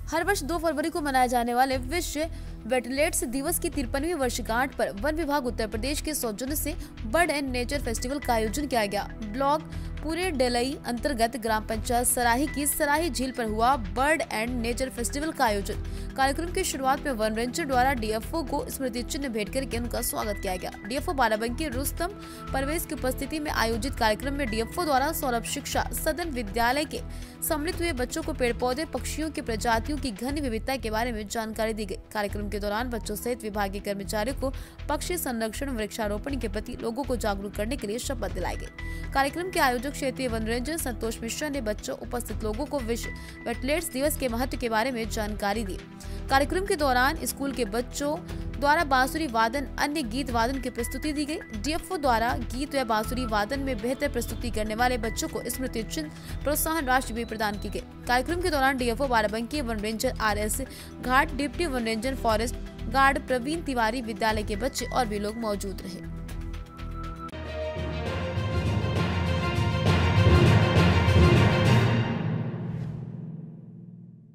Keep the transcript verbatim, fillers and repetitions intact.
हर वर्ष दो फरवरी को मनाए जाने वाले विश्व वेटलैंड्स दिवस की तिरपनवीं वर्षगांठ पर वन विभाग उत्तर प्रदेश के सौजन्य से बर्ड एंड नेचर फेस्टिवल का आयोजन किया गया। ब्लॉक पूरे डेलई अंतर्गत ग्राम पंचायत सराही की सराही झील पर हुआ बर्ड एंड नेचर फेस्टिवल का आयोजन। कार्यक्रम की शुरुआत में वन रेंजर द्वारा डीएफओ को स्मृति चिन्ह भेंट करके उनका स्वागत किया गया। डीएफओ बाराबंकी रुस्तम परवेज की उपस्थिति में आयोजित कार्यक्रम में डीएफओ द्वारा सौरभ शिक्षा सदन विद्यालय के सम्मिलित हुए बच्चों को पेड़ पौधे पक्षियों की प्रजातियों की घनी विविधता के बारे में जानकारी दी गई। कार्यक्रम के दौरान बच्चों सहित विभागीय कर्मचारियों को पक्षी संरक्षण वृक्षारोपण के प्रति लोगों को जागरूक करने के लिए शपथ दिलाई गई। कार्यक्रम के आयोजक क्षेत्रीय वन रेंजर संतोष मिश्रा ने बच्चों उपस्थित लोगों को विश्व वेटलैंड्स दिवस के महत्व के बारे में जानकारी दी। कार्यक्रम के दौरान स्कूल के बच्चों द्वारा बांसुरी वादन अन्य गीत वादन की प्रस्तुति दी गई। डीएफओ द्वारा गीत व बांसुरी वादन में बेहतर प्रस्तुति करने वाले बच्चों को स्मृति चिन्ह प्रोत्साहन राशि भी प्रदान की गई। कार्यक्रम के दौरान डीएफओ बाराबंकी वन रेंजर आर एस घाट, डिप्टी वन ranger forest guard Praveen Tiwari, विद्यालय के बच्चे और भी लोग मौजूद रहे।